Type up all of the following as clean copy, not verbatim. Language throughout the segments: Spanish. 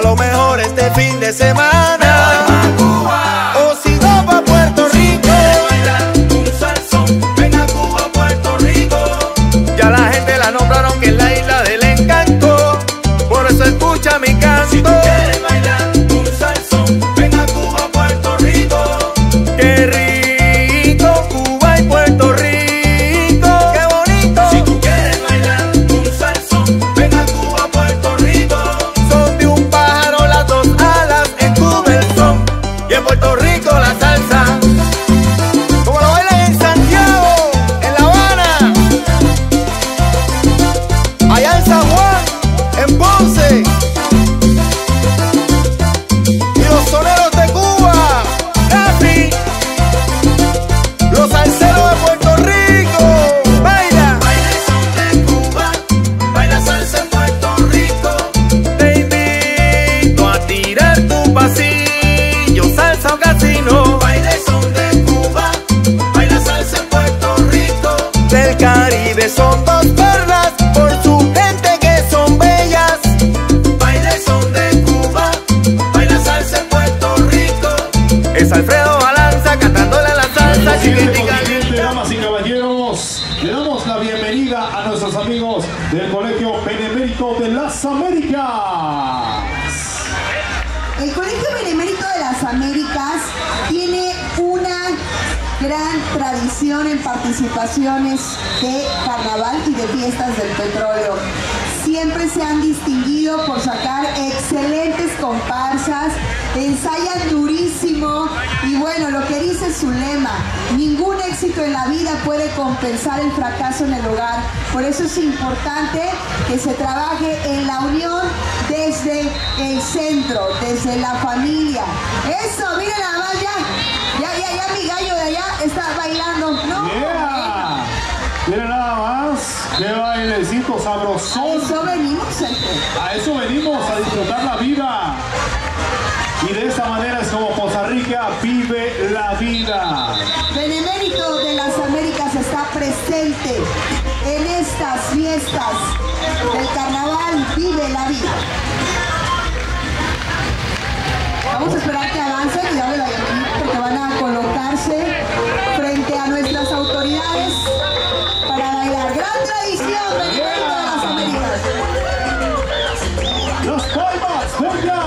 lo mejor este fin de semana. Me voy pa' Cuba, O si no, pa' Puerto Rico. quiere bailar un salsón, ven a Cuba, Puerto Rico. Ya la gente la nombraron que es la isla del encanto, por eso escucha mi canto. Si tú quieres bailar un salsón, ven a Cuba, Puerto Rico. Qué rico Cuba y Puerto Rico, qué bonito. Si tú quieres bailar un salsón, ven a Cuba, Puerto Rico. Son de un pájaro las dos alas, en Cuba el son y en Puerto Rico la salsa. Como lo bailan en Santiago, en La Habana, allá en San Juan, en Ponce, y los soneros de Cuba, Rafi, los salseros de Puerto Rico. Baila, Baila el son de Cuba, baila salsa en Puerto Rico. te invito a tirar tu pasillo, salsa o casino. Baila el son de Cuba, baila salsa en Puerto Rico. Del Caribe son dos perlas, por su gente que son bellas. Baila el son de Cuba, baila salsa en Puerto Rico. Es Alfredo Balanza cantándole a la salsa Siguiente chiquitica. contingente, damas y caballeros, le damos la bienvenida a nuestros amigos del Colegio Benemérito de las Américas. El Colegio Benemérito de las Américas tiene una gran tradición en participaciones de carnaval y de fiestas del petróleo. Siempre se han distinguido por sacar excelentes comparsas, ensayan durísimo y bueno, lo que dice su lema, ningún éxito en la vida puede compensar el fracaso en el hogar. Por eso es importante que se trabaje en la unión desde el centro, desde la familia. Eso, miren nada más, ya mi gallo de allá está bailando, ¿no? Yeah. Miren nada más, qué bailecito sabrosón. Eso venimos, A eso venimos, a disfrutar la vida. Y de esa manera es como Costa Rica vive la vida. Benemérito de las Américas está presente en estas fiestas del carnaval, vive la vida. Vamos a esperar que avancen y darle la bienvenida porque van a colocarse frente a nuestras autoridades para bailar. Gran tradición, Benemérito de las Américas. ¡Las palmas, venga!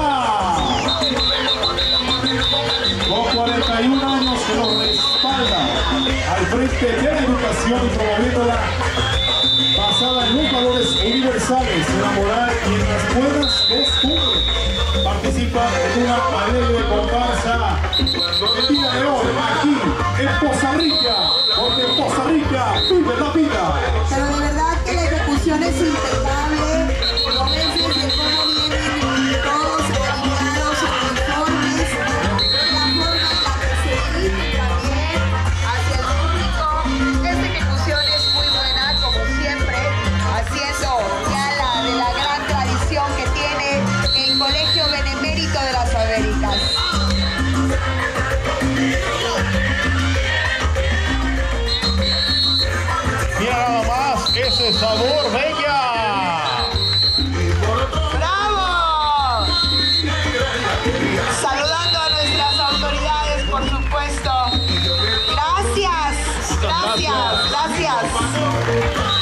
Con 41 años que nos respalda al frente de la educación y promoviéndola basada en los valores universales, en la moral y en las buenas costumbres. Participa en una alegre comparsa el día de hoy aquí en Costa Rica, porque en Costa Rica vive la vida. Pero de verdad que la ejecución es impecable. Lo ves desde cómo vienen todos alineados uniformes, la forma en la que se dirigen también hacia el público. Esta ejecución es muy buena, como siempre, haciendo gala de la gran tradición que tiene el Colegio Benemérito de las Américas. Mira nada más ese sabor, bella. ¡Bravo! Saludando a nuestras autoridades, por supuesto. Gracias, gracias, gracias.